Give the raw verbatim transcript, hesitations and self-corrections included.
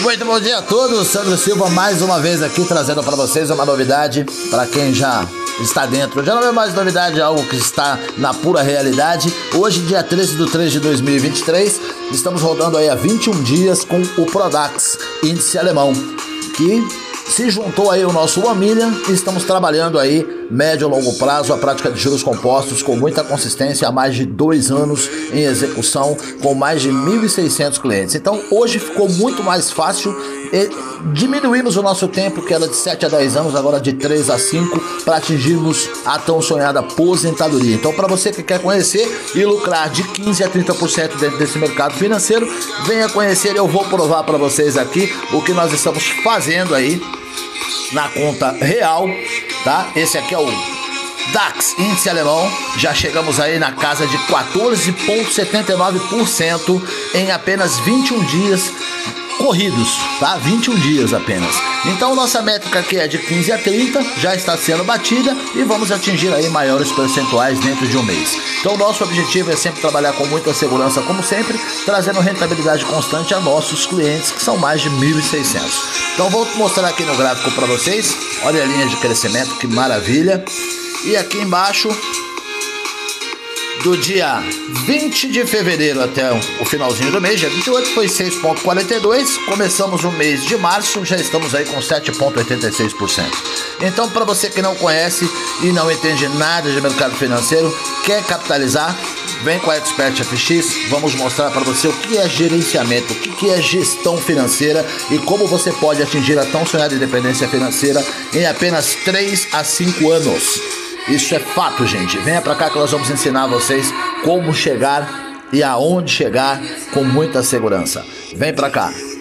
Muito bom dia a todos, Sandro Silva mais uma vez aqui trazendo para vocês uma novidade para quem já está dentro. Já não é mais novidade, é algo que está na pura realidade. Hoje, dia treze de três de dois mil e vinte e três, estamos rodando aí há vinte e um dias com o Prodax, índice alemão, que se juntou aí o nosso One Million e estamos trabalhando aí médio e longo prazo a prática de juros compostos com muita consistência há mais de dois anos em execução com mais de mil e seiscentos clientes. Então hoje ficou muito mais fácil e diminuímos o nosso tempo, que era de sete a dez anos, agora de três a cinco, para atingirmos a tão sonhada aposentadoria. Então para você que quer conhecer e lucrar de quinze a trinta por cento dentro desse mercado financeiro, venha conhecer, eu vou provar para vocês aqui o que nós estamos fazendo aí na conta real, tá? Esse aqui é o DAX, índice alemão. Já chegamos aí na casa de quatorze vírgula setenta e nove por cento em apenas vinte e um dias corridos, tá? vinte e um dias apenas. Então nossa métrica aqui é de quinze a trinta, já está sendo batida e vamos atingir aí maiores percentuais dentro de um mês. Então nosso objetivo é sempre trabalhar com muita segurança, como sempre, trazendo rentabilidade constante a nossos clientes, que são mais de mil e seiscentos. Então vou mostrar aqui no gráfico para vocês. Olha a linha de crescimento, que maravilha. E aqui embaixo, do dia vinte de fevereiro até o finalzinho do mês, dia vinte e oito, foi seis vírgula quarenta e dois. Começamos o mês de março, já estamos aí com sete vírgula oitenta e seis por cento. Então, para você que não conhece e não entende nada de mercado financeiro, quer capitalizar, vem com a Expert F X, vamos mostrar para você o que é gerenciamento, o que é gestão financeira e como você pode atingir a tão sonhada independência financeira em apenas três a cinco anos. Isso é fato, gente. Venha pra cá que nós vamos ensinar vocês como chegar e aonde chegar com muita segurança. Vem pra cá.